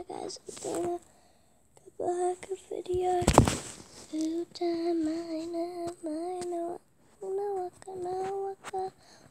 guys, I'm doing a Kupa Haka video. Waka,